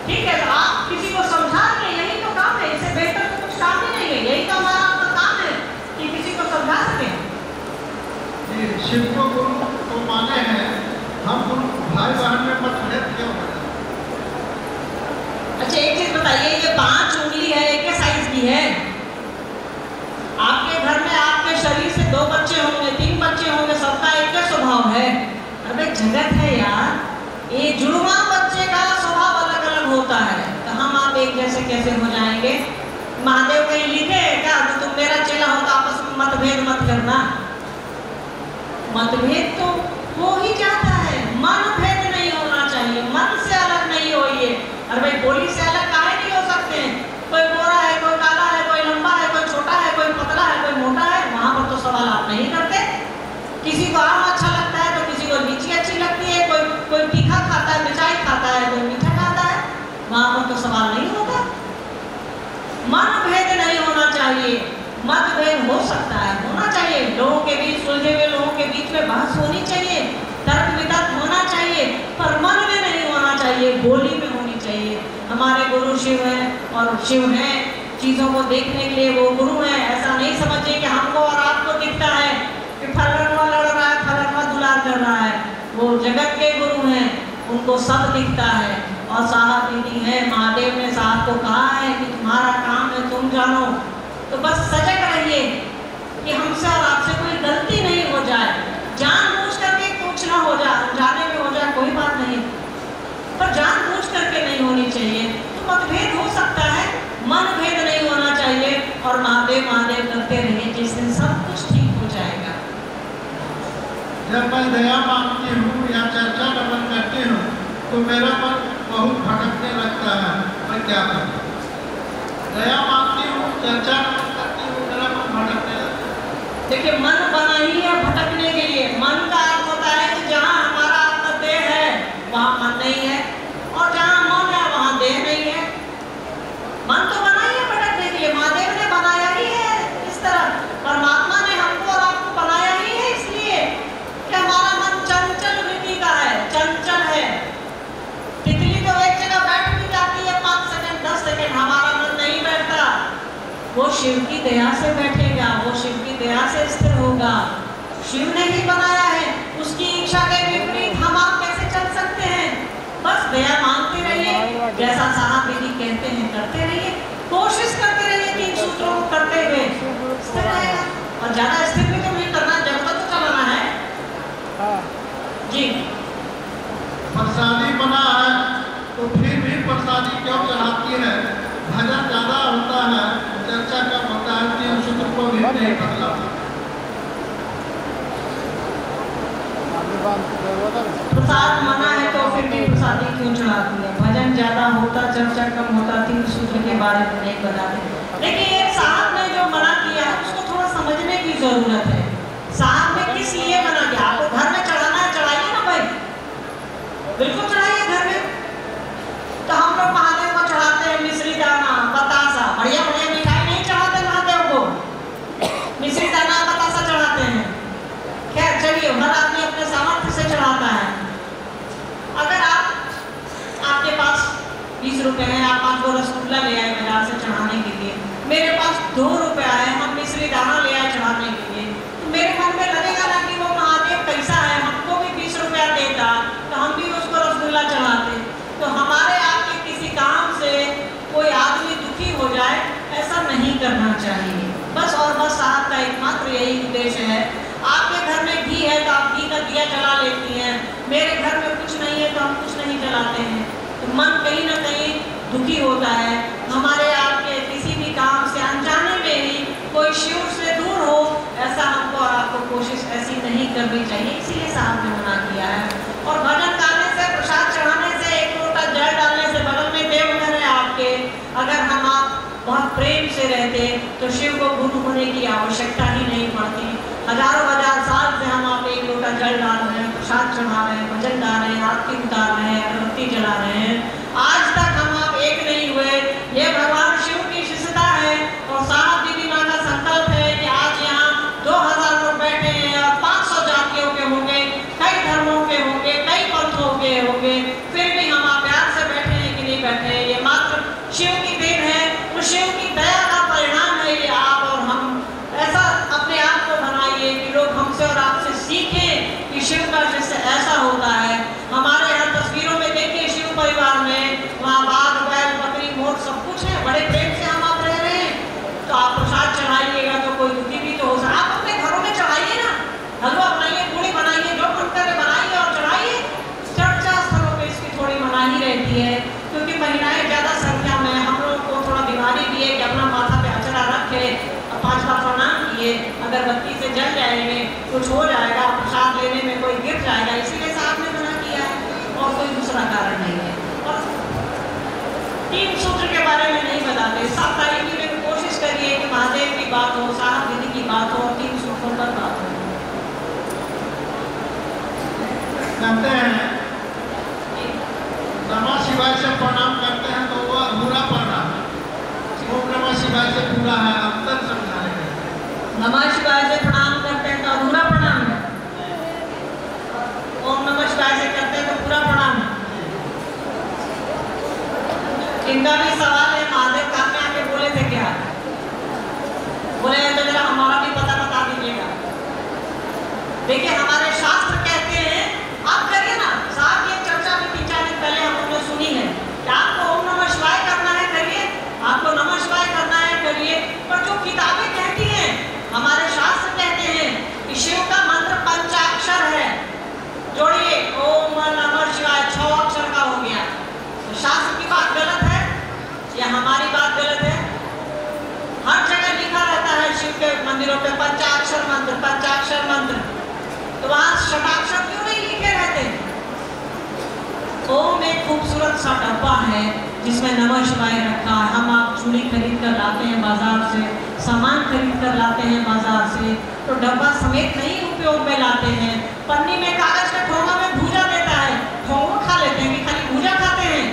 ठीक है, तो आप किसी को समझा के, यही तो काम है, इससे बेहतर तो कुछ काम ही नहीं है। यही तो हमारा आपका काम है कि किसी को समझा सके। शिव को गुरु को माने हैं हम, भाई बहन में मतभेद क्यों है? अच्छा एक चीज बताइए, ये 5 उंगली है, एक के साइज की है। आपके घर में आपके शरीर से 2 बच्चे होंगे, 3 बच्चे होंगे, सबका एक ही स्वभाव है। अरे जगत है यार, ये जुड़वा बच्चे का स्वभाव अलग अलग होता है, तो हम आप एक जैसे कैसे हो जाएंगे? महादेव कहीं लिखे है क्या तो तुम मेरा चेला हो तो आपस में मतभेद मत करना? मतभेद तो हो ही जाता है, मन भेद नहीं होना चाहिए, मन से अलग नहीं होइए। अरे भाई बोली से अलग काहे नहीं हो सकते हैं? कोई गोरा है, कोई काला है, कोई लंबा है, कोई छोटा है, कोई पतला है, कोई मोटा है, वहां पर तो सवाल आप नहीं करते। किसी को आम अच्छा लगता है तो किसी को लीची अच्छी लगती है, कोई तीखा खाता है, मिठाई खाता है, कोई मीठा खाता है, वहां पर तो सवाल नहीं होता। मन भेद नहीं होना चाहिए, मतभेद हो सकता है, होना चाहिए, लोगों के बीच, सुलझे हुए लोगों के बीच में बहस होनी चाहिए, तर्क वितर्क होना चाहिए, पर मन में नहीं होना चाहिए, बोली में होनी चाहिए। हमारे गुरु शिव हैं और शिव हैं, चीज़ों को देखने के लिए वो गुरु हैं। ऐसा नहीं समझिए कि हमको और आपको दिखता है कि फलाना लड़ रहा है, फलाना दुलार कर रहा है। वो जगत के गुरु हैं, उनको सब दिखता है। और साहब दीदी है, महादेव ने साहब को कहा है कि तुम्हारा काम है, तुम जानो, तो बस सजग रहिए कि हमसे और आपसे कोई गलती नहीं हो जाए, जानबूझ करके कुछ ना हो जाए, अनजाने में हो जाए कोई बात नहीं, पर जानबूझ करके नहीं होनी चाहिए। तो मतभेद हो सकता है, मन भेद नहीं होना चाहिए, और महादेव महादेव करते रहिए, जिस दिन सब कुछ ठीक हो जाएगा। जब मैं दया मांगती हूँ या चर्चा डबल करती हूँ तो मेरा मन बहुत भटकने लगता है, मैं क्या करूँ? दया मांगती हूँ, चर्चा डबल करती हूँ, मेरा मन भटकने लगता है। देखिए मन बना ही है भटकने के लिए। मन का अर्थ होता है कि जहाँ हमारा आत्मदेह है वहाँ मन नहीं है, और जहाँ मन है वहाँ देह नहीं है। मन तो बना ही है भटकने के लिए, महादेव ने बनाया ही है इस तरह, परमात्मा ने हमको और आपको बनाया ही है इसलिए कि हमारा मन चंचल वृत्ति का है, चंचल है। तितली तो एक जगह बैठ भी जाती है 5 सेकंड 10 सेकंड, हमारा मन नहीं बैठता। वो शिव की दया से बैठेगा, वो शिव की दया से स्थिर होगा। शिव ने ही बनाया है, उसकी इच्छा के विपरीत हम आप कैसे चल सकते हैं? बस दया मांगते रहिए, जैसा साहब दीदी कहते हैं करते रहिए, कोशिश करते रहिए 3 सूत्रों को करते हुए स्थिर रहेगा। और ज्यादा स्थिर भी तो नहीं करना, जगत तो चलाना है जी। प्रसादी बना है तो फिर भी प्रसादी क्यों चढ़ाती है? भजन ज्यादा होता है, चर्चा कम होता है, 3 सूत्र को भी नहीं बदला। प्रसाद मना है तो फिर भी प्रसादी क्यों चढ़ाती है? भजन ज्यादा होता, चर्चा कम होता, 3 सूत्र के बारे में नहीं बताते। लेकिन ये साहब ने जो मना किया है उसको थोड़ा समझने की जरूरत है। साहब ने किस लिए मना किया? आपको घर में चढ़ाना है, चढ़ाइए ना भाई, बिल्कुल चढ़ाइए घर में। तो हम लोग महादेव को चढ़ाते हैं मिश्री दाना, बतासा, बढ़िया बढ़िया मिठाई नहीं चढ़ाते महादेव को, मिश्री दाना बतासा चढ़ाते हैं। खैर चलिए, हर आदमी अपने सामर्थ्य से चढ़ाता है। अगर आपके पास 20 रुपए हैं, आप 5 गो रसगुल्ला ले आए बाजार से चढ़ाने के लिए, मेरे पास 2 रुपए आए, हम मिश्री दाना ले आए चढ़ाने के लिए, तो मेरे मन में लगेगा ना कि वो महादेव कैसा है, हमको भी 20 रुपया देता तो हम भी उसको रसगुल्ला चढ़ाते। तो हमारे आपके किसी काम से कोई आदमी दुखी हो जाए, ऐसा नहीं करना चाहिए। बस और बस साहब का एकमात्र यही उद्देश्य है। आपके घर में घी है तो आप घी का दिया जला लेती हैं, मेरे घर में कुछ नहीं है तो हम कुछ नहीं जलाते हैं। तो मन कहीं ना कहीं दुखी होता है। हमारे आपके किसी भी काम से अनजाने में ही कोई शिव से दूर हो, ऐसा हमको और आपको कोशिश ऐसी नहीं करनी चाहिए, इसीलिए साहब ने मना किया है। और भजन गाने से, प्रसाद चढ़ाने से, 1 लोटा जल डालने से, बगल में देवघर है आपके, अगर हम आप बहुत प्रेम से रहते तो शिव को गुरु होने की आवश्यकता ही नहीं पड़ती। हजारों हजार साल से हम आप 1 लोटा जल डाल रहे हैं, प्रसाद चढ़ा रहे हैं, भजन गा रहे हैं, आरती उतार रहे हैं, अगरबत्ती जला रहे हैं, आज तक हम आप एक नहीं हुए। ये भगवान शिव की शिष्यता है। और साहब दीदी माँ का संकल्प है कि आज यहाँ 2000 लोग बैठे हैं और 500 जातियों के होंगे, कई धर्मों के होंगे, कई पंथों के होंगे, फिर भी हम आप प्यार से बैठे हैं कि नहीं बैठे, बड़े प्रेम से हम आप रह रहे हैं, तो आप प्रसाद चढ़ाइएगा तो कोई दुखी भी तो हो सकता। आप अपने घरों में चढ़ाइए ना, हलवा बनाइए, पूड़ी बनाइए, जो मन करे बनाइए और चढ़ाइए। चर्चा स्थलों पे इसकी थोड़ी मनाही रहती है, क्योंकि महिलाएं ज़्यादा संख्या में, हम लोग को थोड़ा बीमारी भी है कि अपना माथा पे अचरा रखे, 5 बार प्रणाम किए, अगरबत्ती से जल जाएंगे, कुछ हो जाएगा, प्रसाद लेने में कोई गिर जाएगा, इसीलिए साहब ने मना किया है, और कोई दूसरा कारण नहीं है। और 3 सूत्र के बारे में नहीं बताते, साप्ताहिकी में कोशिश करिए कि महादेव की बात हो, साहब दीदी की बात हो, 3 सूत्रों पर बात हो। कहते हैं नमः शिवाय से प्रणाम करते हैं तो वो अधूरा प्रणाम, ओम नमः शिवाय से पूरा है, अंतर समझाने का। नमः शिवाय से प्रणाम करते हैं तो अधूरा प्रणाम है, ओम नमः शिवाय से करते हैं तो पूरा प्रणाम है। इनका भी सवाल है, महादेव काम में आके बोले थे क्या? बोले तो जरा हमारा भी पता बता दीजिएगा। देखिए हमारे शास्त्र कहते हैं, आप करिए ना साहब, ये चर्चा भी 3-4 दिन पहले हम लोग सुनी है कि आपको ओम नमः शिवाय करना है करिए, आपको नमः शिवाय करना है करिए, पर जो किताबें कहती हैं, हमारे शास्त्र कहते हैं कि शिव का मंत्र पंचाक्षर है, जोड़िए ओम नमः शिवाय 6 अक्षर का हो गया। तो शास्त्र की बात गलत है या हमारी बात गलत है? हर जगह लिखा रहता है शिव के मंदिरों पे पंचाक्षर मंत्र, पंचाक्षर मंत्र, तो वहां षटाक्षर क्यों नहीं लिखे रहते? ओम एक खूबसूरत सा डब्बा है जिसमें नमः शिवाय रखा है। हम आप चूड़ी खरीद कर लाते हैं बाजार से, सामान खरीद कर लाते हैं बाजार से, तो डब्बा समेत नहीं उपयोग में लाते हैं, पन्नी में कागज के ठोंगा में भूजा देता है, ठोंगा खा लेते हैं कि खाली भूजा खाते हैं।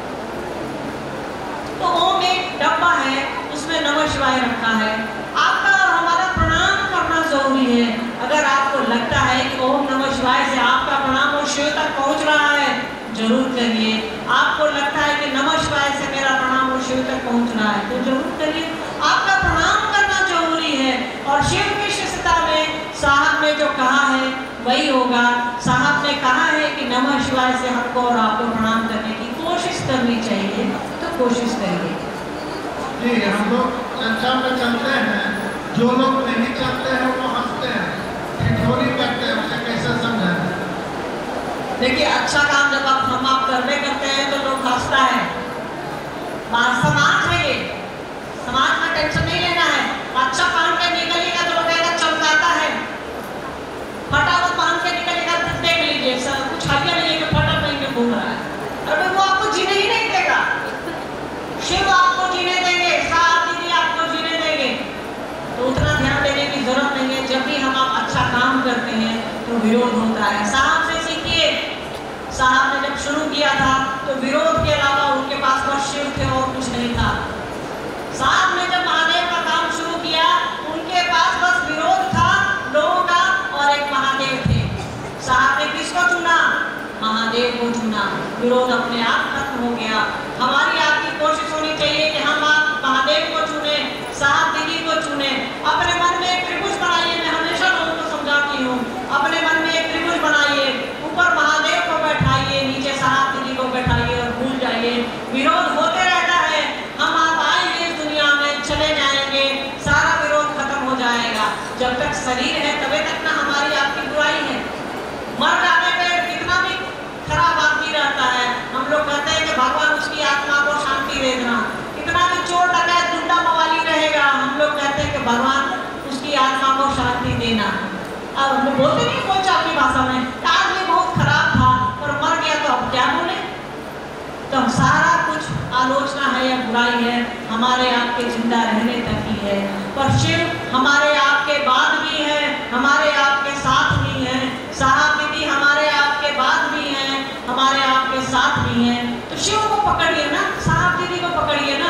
तो ओम एक डब्बा है, उसमें नमः शिवाय रखा है। आपका और हमारा प्रणाम करना जरूरी है। अगर आपको लगता है कि ओम नमः शिवाय से आपका प्रणाम और शिव तक पहुंच रहा है, जरूर करिए। आपको लगता है कि नमः शिवाय से मेरा प्रणाम और शिव तक पहुंच रहा है, तो जरूर करिए। आपका प्रणाम करना जरूरी है, और शिव की शिष्यता में साहब ने जो कहा है वही होगा। साहब ने कहा है कि नमः शिवाय से हमको और आपको प्रणाम करने की कोशिश करनी चाहिए, तो कोशिश करिए। जी, हम लोग चर्चा में चलते हैं, जो लोग नहीं चलते हैं वो हंसते हैं, ठिठोली करते हैं, उसे कैसे समझाएं? देखिए अच्छा काम जब हम आप करते हैं तो लोग हंसता है। समाज है ये, समाज में टेंशन नहीं लेना है। अच्छा पहन के निकलिएगा तो लोग कहेगा चमकाता है, फटा हुआ पहन के निकलेगा तो देख लीजिए सर कुछ हल्का नहीं है कि फटा पहन के घूम रहा है, अरे वो आपको जीने ही नहीं देगा। शिव आपको जीने देंगे, साहब दीदी आपको जीने देंगे, तो उतना ध्यान देने की जरूरत नहीं है। जब भी हम आप अच्छा काम करते हैं तो विरोध होता है। साहब से सीखिए, साहब ने जब शुरू किया था तो विरोध के अलावा उनके पास बस शिव थे और कुछ नहीं था। साहब ने जब महादेव का काम शुरू किया, उनके पास बस विरोध था लोगों का और एक महादेव थे। साहब ने किसको चुना? महादेव को चुना, विरोध अपने आप खत्म हो गया। हमारी आपकी कोशिश होनी चाहिए कि हम आप महादेव को चुने, साहब दीदी को चुने। अपने मन में एक त्रिभुज बनाइए, मैं हमेशा लोगों को समझाती हूँ, अपने मन में एक त्रिभुज बनाइए, ऊपर महादेव को बैठाइए, नीचे साहब दीदी को बैठाइए और भूल जाइए। विरोध होते रहता है, हम आप आएंगे इस दुनिया में, चले जाएंगे, सारा विरोध खत्म हो जाएगा। जब तक शरीर है तबे तक ना हमारी आपकी बुराई है। मर जाने पर कितना भी खराब आदमी रहता है, हम लोग कहते हैं कि भगवान उसकी आत्मा को शांति दे देना। कितना भी चोर डकैत गुंडा मवाली रहेगा, हम लोग कहते हैं कि भगवान उसकी आत्मा को शांति देना। अब हम लोग बोलते नहीं कोई अपनी भाषा में, आदमी बहुत खराब था और मर गया तो अब क्या बोले? तो सारा कुछ आलोचना है या बुराई है हमारे आपके जिंदा रहने तक ही है, पर शिव हमारे आपके बाद भी है, हमारे आपके साथ भी है, साहब दीदी हमारे आपके बाद भी हैं, हमारे आपके साथ भी हैं। तो शिव को पकड़िए ना, साहब दीदी को पकड़िए ना।